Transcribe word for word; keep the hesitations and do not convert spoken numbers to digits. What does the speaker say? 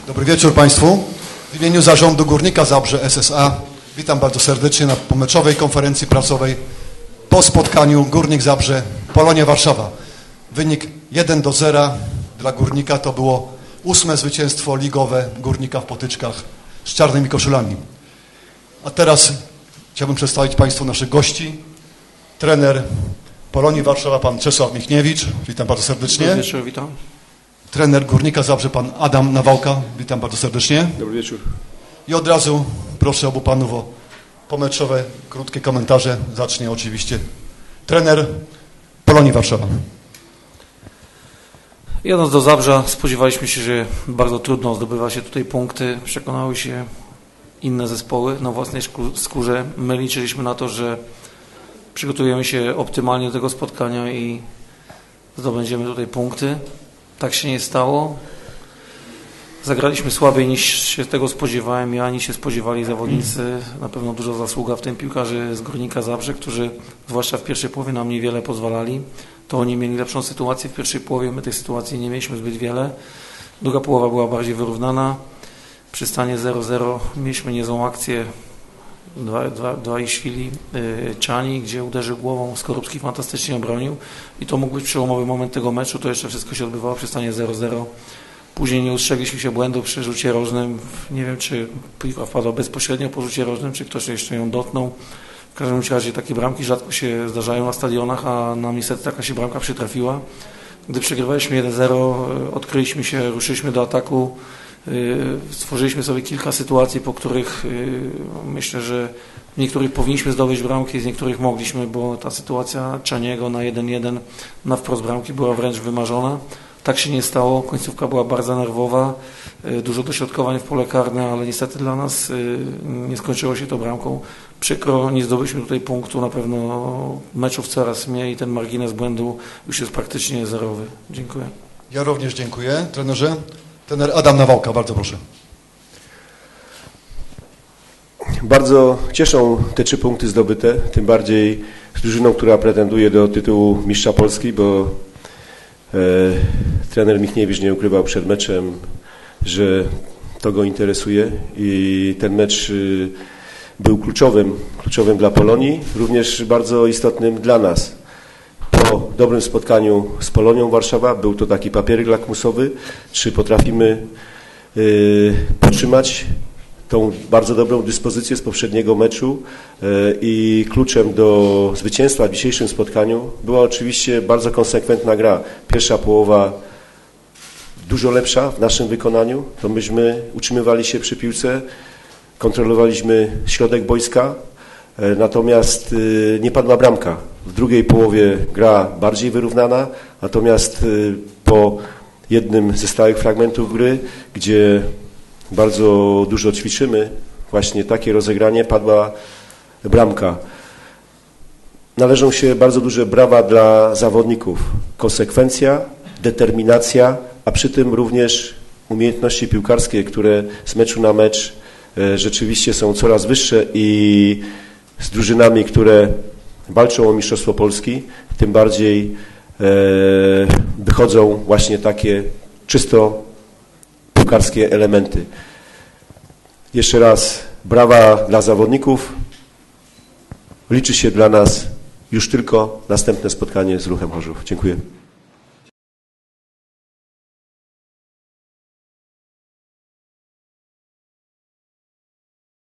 Dobry wieczór Państwu. W imieniu Zarządu Górnika Zabrze S S A witam bardzo serdecznie na pomeczowej konferencji prasowej po spotkaniu Górnik Zabrze Polonia Warszawa. Wynik jeden do zera dla Górnika to było ósme zwycięstwo ligowe Górnika w potyczkach z czarnymi koszulami. A teraz chciałbym przedstawić Państwu naszych gości. Trener Polonii Warszawa, pan Czesław Michniewicz. Witam bardzo serdecznie. Dobry wieczór, witam. Trener Górnika Zabrze, pan Adam Nawałka. Witam bardzo serdecznie. Dobry wieczór. I od razu proszę obu panów o pomeczowe, krótkie komentarze. Zacznie oczywiście trener Polonii Warszawa. Jadąc do Zabrza spodziewaliśmy się, że bardzo trudno zdobywa się tutaj punkty. Przekonały się inne zespoły na własnej skórze. My liczyliśmy na to, że przygotujemy się optymalnie do tego spotkania i zdobędziemy tutaj punkty. Tak się nie stało. Zagraliśmy słabiej niż się tego spodziewałem ja, niż się spodziewali zawodnicy. Na pewno duża zasługa w tym piłkarzy z Górnika Zabrze, którzy zwłaszcza w pierwszej połowie nam niewiele pozwalali. To oni mieli lepszą sytuację w pierwszej połowie, my tej sytuacji nie mieliśmy zbyt wiele. Druga połowa była bardziej wyrównana. Przy stanie zero zero mieliśmy niezłą akcję Dwaiszwili Czani, gdzie uderzył głową, Skorupski fantastycznie obronił i to mógł być przełomowy moment tego meczu. To jeszcze wszystko się odbywało przy stanie zero zero. Później nie ustrzegliśmy się błędu przy rzucie rożnym. Nie wiem, czy piłka wpadła bezpośrednio po rzucie rożnym, czy ktoś jeszcze ją dotknął. W każdym razie takie bramki rzadko się zdarzają na stadionach, a nam niestety taka się bramka przytrafiła. Gdy przegrywaliśmy jeden zero, odkryliśmy się, ruszyliśmy do ataku. Stworzyliśmy sobie kilka sytuacji, po których myślę, że w niektórych powinniśmy zdobyć bramki, z niektórych mogliśmy, bo ta sytuacja Czaniego na jeden jeden na wprost bramki była wręcz wymarzona. Tak się nie stało, końcówka była bardzo nerwowa, dużo dośrodkowań w pole karne, ale niestety dla nas nie skończyło się to bramką. Przykro, nie zdobyliśmy tutaj punktu, na pewno meczów coraz mniej, ten margines błędu już jest praktycznie zerowy. Dziękuję. Ja również dziękuję, trenerze. Trener Adam Nawałka, bardzo proszę. Bardzo cieszą te trzy punkty zdobyte, tym bardziej z drużyną, która pretenduje do tytułu mistrza Polski, bo e, trener Michniewicz nie ukrywał przed meczem, że to go interesuje i ten mecz y, był kluczowym, kluczowym dla Polonii, również bardzo istotnym dla nas. Po dobrym spotkaniu z Polonią Warszawa był to taki papierek lakmusowy, czy potrafimy y, podtrzymać tą bardzo dobrą dyspozycję z poprzedniego meczu y, i kluczem do zwycięstwa w dzisiejszym spotkaniu była oczywiście bardzo konsekwentna gra. Pierwsza połowa dużo lepsza w naszym wykonaniu, to myśmy utrzymywali się przy piłce, kontrolowaliśmy środek boiska, y, natomiast y, nie padła bramka. W drugiej połowie gra bardziej wyrównana, natomiast po jednym ze stałych fragmentów gry, gdzie bardzo dużo ćwiczymy, właśnie takie rozegranie, padła bramka. Należą się bardzo duże brawa dla zawodników. Konsekwencja, determinacja, a przy tym również umiejętności piłkarskie, które z meczu na mecz rzeczywiście są coraz wyższe i z drużynami, które walczą o Mistrzostwo Polski, tym bardziej e, wychodzą właśnie takie czysto piłkarskie elementy. Jeszcze raz brawa dla zawodników. Liczy się dla nas już tylko następne spotkanie z Ruchem Chorzów. Dziękuję.